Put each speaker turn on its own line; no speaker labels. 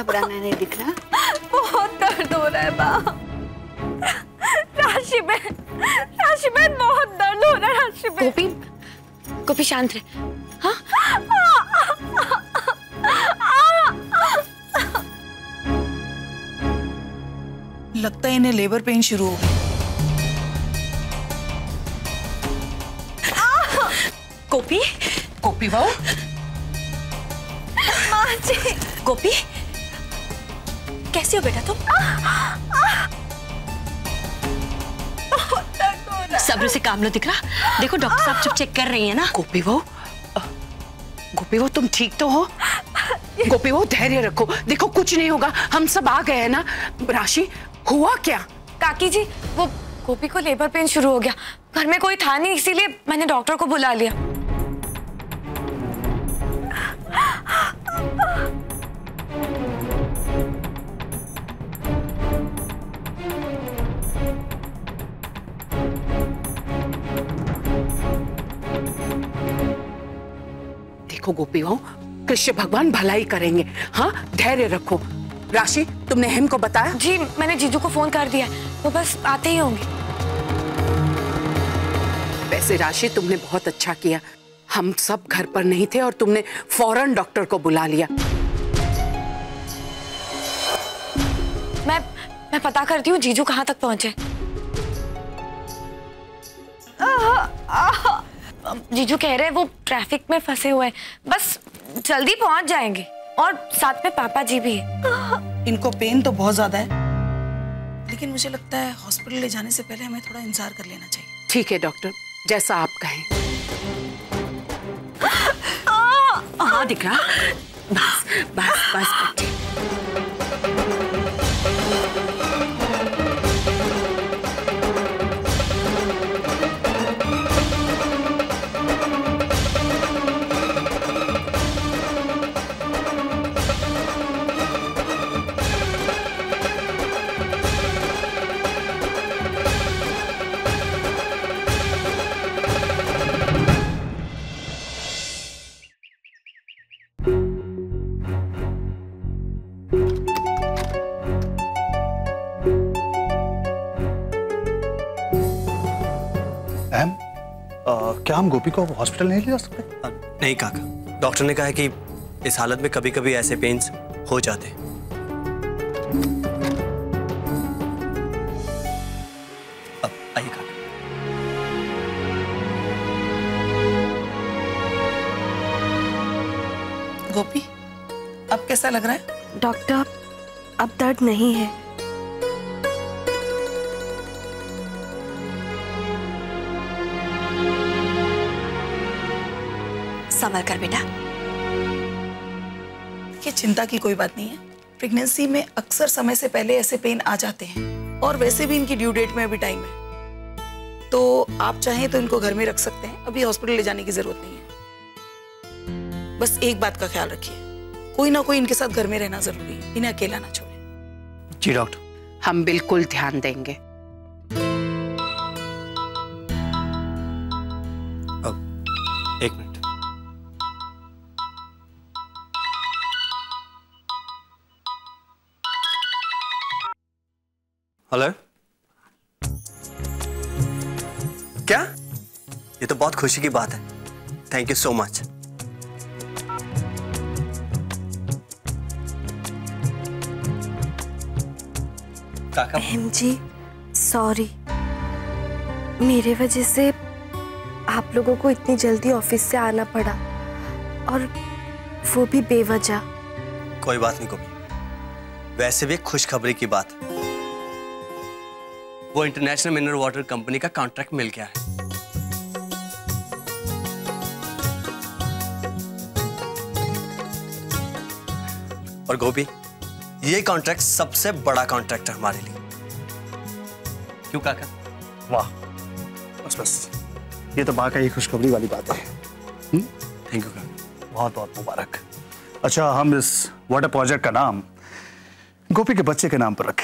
घबराना नहीं दिख रहा।
बहुत दर्द हो रहा है बा। राशि बहन बहुत दर्द हो रहा है। राशि बहन
गोपी शांत रहे। हाँ
लगता है इन्हें लेबर पेन शुरू हो गया। गोपी बहू।
माँ जी।
गोपी कैसी हो बेटा तुम? सब्र से काम लो दिख रहा। देखो डॉक्टर साहब चुप चेक कर रही है ना।
गोपी बहू तुम ठीक तो हो? गोपी बहू धैर्य रखो, देखो कुछ नहीं होगा, हम सब आ गए हैं ना। राशि हुआ क्या?
काकी जी वो गोपी को लेबर पेन शुरू हो गया। घर में कोई था नहीं इसीलिए मैंने डॉक्टर को बुला लिया।
देखो गोपी बहू, कृष्ण भगवान भलाई करेंगे। हाँ धैर्य रखो। राशि तुमने हेम को बताया?
जी मैंने जीजू को फोन कर दिया, वो बस आते ही होंगे।
वैसे राशि तुमने बहुत अच्छा किया, हम सब घर पर नहीं थे और तुमने फौरन डॉक्टर को बुला लिया।
मैं पता करती हूँ जीजू कहाँ तक पहुंचे। जीजू कह रहे हैं वो ट्रैफिक में फंसे हुए हैं, बस जल्दी पहुंच जाएंगे और साथ में पापा जी भी हैं।
इनको पेन तो बहुत ज्यादा है, लेकिन मुझे लगता है हॉस्पिटल ले जाने से पहले हमें थोड़ा इंतजार कर लेना चाहिए।
ठीक है डॉक्टर, जैसा आप कहें।
हाँ दिख रहा। बस बस बस बच्चे।
क्या हम गोपी को हॉस्पिटल नहीं ले जा सकते?
नहीं काका, डॉक्टर ने कहा है कि इस हालत में कभी कभी ऐसे पेन्स हो जाते हैं। अब आइए काका।
गोपी अब कैसा लग रहा है?
डॉक्टर अब दर्द नहीं है।
संभल कर बेटा।
ये चिंता की कोई बात नहीं है। प्रेगनेंसी में अक्सर समय से पहले ऐसे पेन आ जाते हैं और वैसे भी इनकी ड्यू डेट में अभी टाइम है, तो आप चाहें तो इनको घर में रख सकते हैं, अभी हॉस्पिटल ले जाने की जरूरत नहीं है। बस एक बात का ख्याल रखिए, कोई ना कोई इनके साथ घर में रहना जरूरी है, इन्हें अकेला ना छोड़ें।
जी डॉक्टर।
हम बिल्कुल ध्यान देंगे।
अब एक मिनट। हेलो, क्या? ये तो बहुत खुशी की बात है। Thank you so much. काका।
हेम जी सॉरी, मेरे वजह से आप लोगों को इतनी जल्दी ऑफिस से आना पड़ा और वो भी बेवजह।
कोई बात नहीं गोपी, वैसे भी खुशखबरी की बात है। वो इंटरनेशनल मिनरल वाटर कंपनी का कॉन्ट्रैक्ट मिल गया है। और गोपी, ये कॉन्ट्रैक्ट सबसे बड़ा कॉन्ट्रैक्ट है हमारे लिए। क्यों काका?
वाह, बस बस, ये तो वाकई खुशखबरी वाली बात है।
थैंक यू काका,
बहुत बहुत मुबारक। अच्छा, हम इस वाटर प्रोजेक्ट का नाम गोपी के बच्चे के नाम पर रखें।